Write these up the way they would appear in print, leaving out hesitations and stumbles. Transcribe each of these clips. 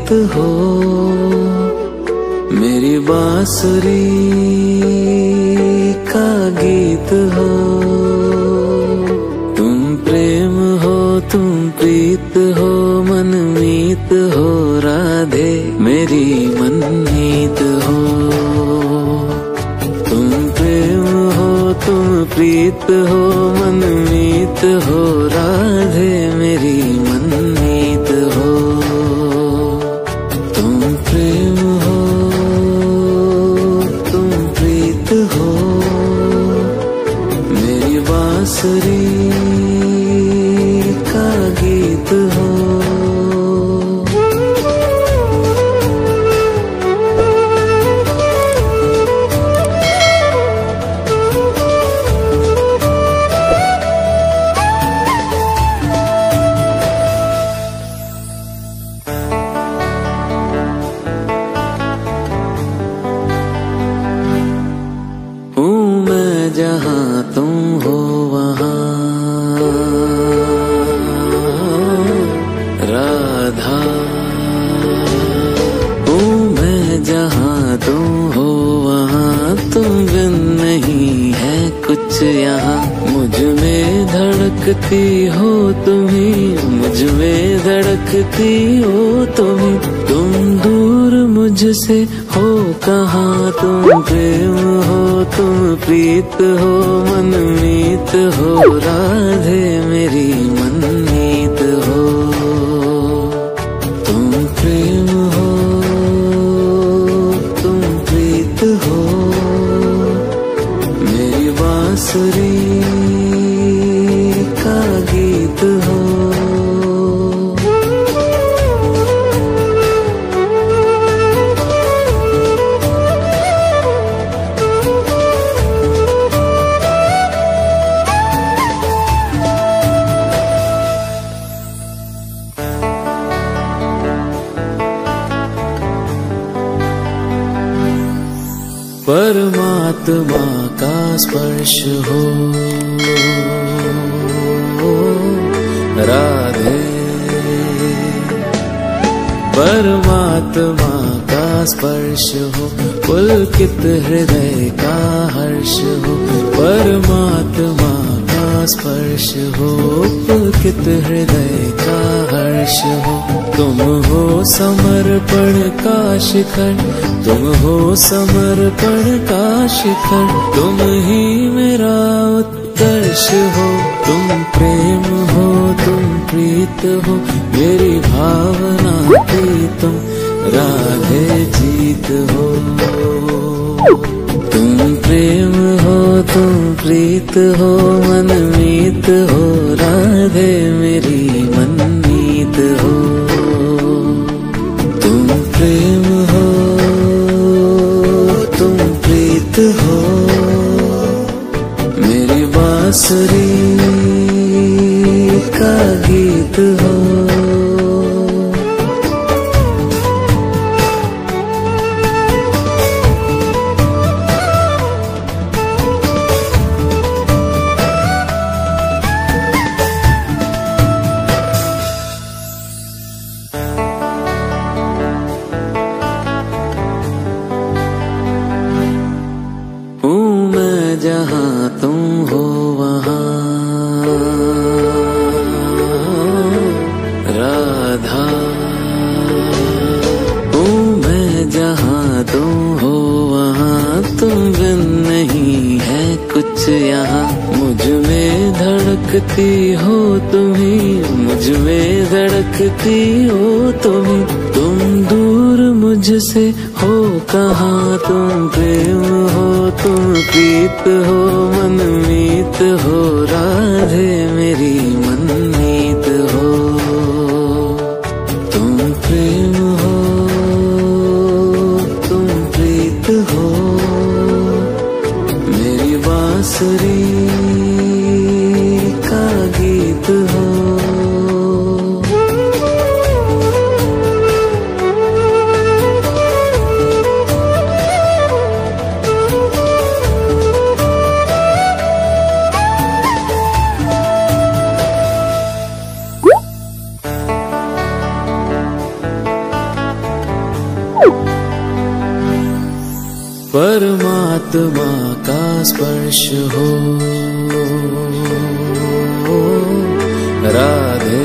गीत हो, मेरी बांसुरी का गीत हो। तुम प्रेम हो, तुम प्रीत हो, मनमीत हो राधे मेरी मनमीत हो। तुम प्रेम हो, तुम प्रीत हो, मनमीत हो राधे मेरी मनमीत हो। तुम प्रेम हो, तुम प्रीत हो, मेरी बांसुरी का गीत हो। जहाँ तुम हो वहाँ राधा हूँ मैं, जहाँ तुम हो वहाँ तुम बिन नहीं है कुछ यहाँ। मुझ में धड़कती हो तुम्ही, मुझ में धड़कती हो तुम्ही। तुम दूर मुझसे हो कहाँ, तुम प्रेम हो, तुम प्रीत हो, मनमीत हो राधे मेरी मनमीत हो। तुम प्रेम हो, तुम प्रीत हो, मेरी बांसुरी का गीत हो। परमात्मा का स्पर्श हो राधे, परमात्मा का स्पर्श हो, पुलकित हृदय का हर्ष हो। परमात्मा का स्पर्श हो, पुलकित हृदय का हर्ष हो। तुम हो समर्पण का शिखर, तुम हो समर्पण का शिखर, तुम ही मेरा उत्कर्ष हो। तुम प्रेम हो, तुम प्रीत हो, मेरी भावना की तुम राधे जीत हो। तुम प्रेम हो, तुम प्रीत हो, मनमीत हो राधे मेरी मनमीत हो। तुम प्रेम हो, तुम प्रीत हो, मेरी बांसुरी का गीत हो। जहाँ तुम हो वहाँ राधा हूँ मैं, जहाँ तुम हो वहाँ तुम बिन नहीं है कुछ यहाँ। मुझ में धड़कती हो तुम्ही, मुझ में धड़कती हो तुम्ही। तुम दूर मुझसे हो कहाँ, तुम प्रेम हो, तुम प्रीत हो, मनमीत हो राधे मेरी मनमीत हो। तुम प्रेम हो, तुम प्रीत हो, मेरी बांसुरी का गीत हो। परमात्मा का स्पर्श हो राधे,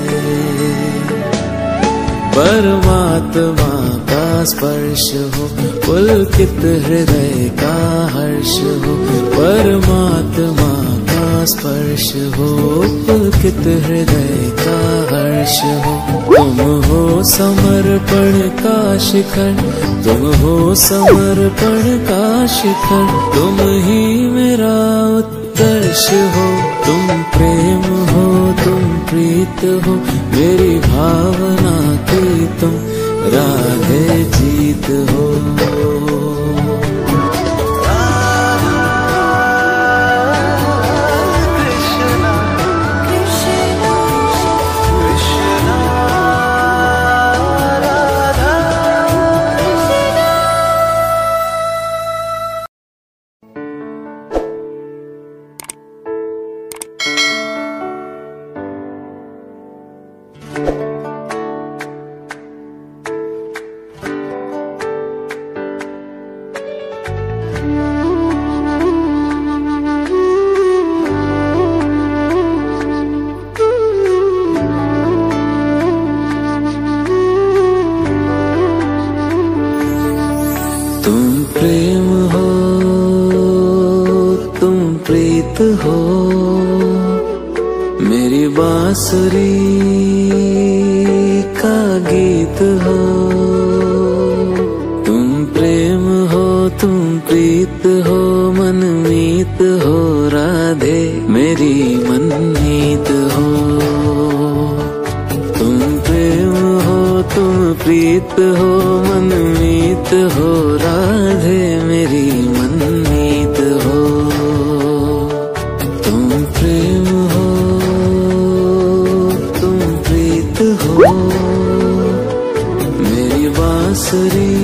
परमात्मा का स्पर्श हो, पुलकित हृदय का हर्ष हो। परमात्मा का स्पर्श हो, पुलकित हृदय का हर्ष हो। तुम हो समर्पण का शिखर, तुम हो समर्पण का शिखर। तुम ही मेरा उत्कर्ष हो, तुम प्रेम हो, तुम प्रीत हो। मेरी भावना की तुम राधे जीत हो। तुम प्रेम हो, तुम प्रीत हो। मेरी बांसुरी का गीत हो। तुम प्रेम हो, तुम प्रीत हो। मनमीत हो राधे, मेरी मनमीत हो। तुम प्रेम हो, तुम प्रीत हो। मनमीत हो राधे, मेरी मनमीत हो। तुम प्रेम हो, तुम प्रीत हो। मेरी बांसुरी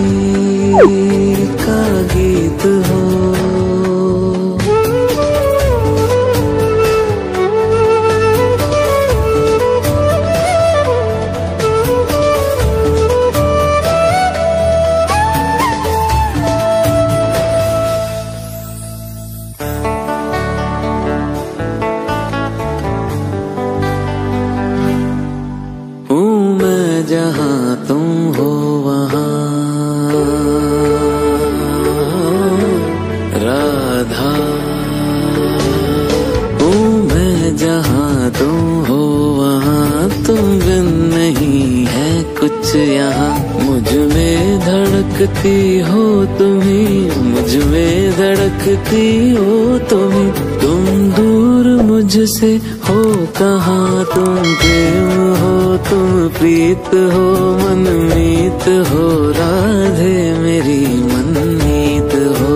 का गीत हो। जहाँ तुम हो वहाँ राधा हूँ मैं, जहाँ तुम हो वहाँ तुम बिन नहीं है कुछ यहाँ। मुझ में धड़कती हो तुम्ही, मुझ में धड़कती हो तुम्ही। तुम दूर मुझसे हो कहाँ, तुम प्रेम हो, तुम प्रीत हो। मनमीत हो राधे, मेरी मनमीत हो।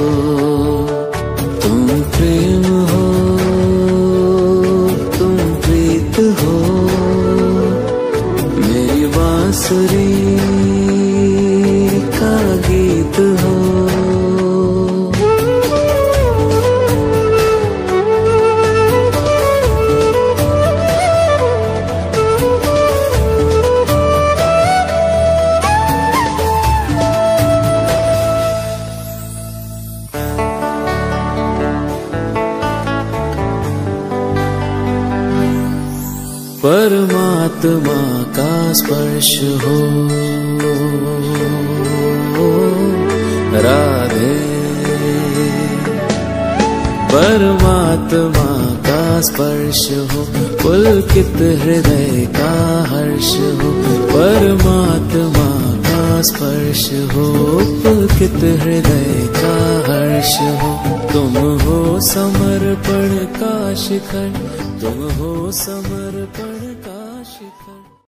तुम प्रेम हो, तुम प्रीत हो। मेरी बांसुरी का गीत हो। परमात्मा का स्पर्श हो राधे, परमात्मा का स्पर्श हो, पुलकित हृदय का हर्ष हो। परमात्मा का स्पर्श हो, पुलकित हृदय का हर्ष हो। तुम हो समर्पण का शिखर, तुम हो समर्पण का शिखर।